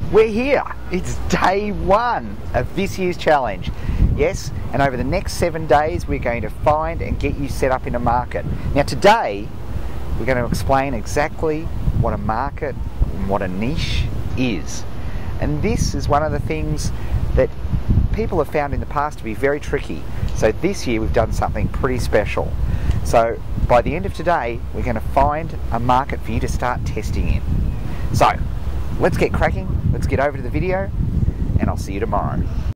We're here. It's day one of this year's challenge. Yes, and over the next 7 days we're going to find and get you set up in a market. Now today we're going to explain exactly what a market and what a niche is. And this is one of the things that people have found in the past to be very tricky. So this year we've done something pretty special. So by the end of today we're going to find a market for you to start testing in. So let's get cracking, let's get over to the video, and I'll see you tomorrow.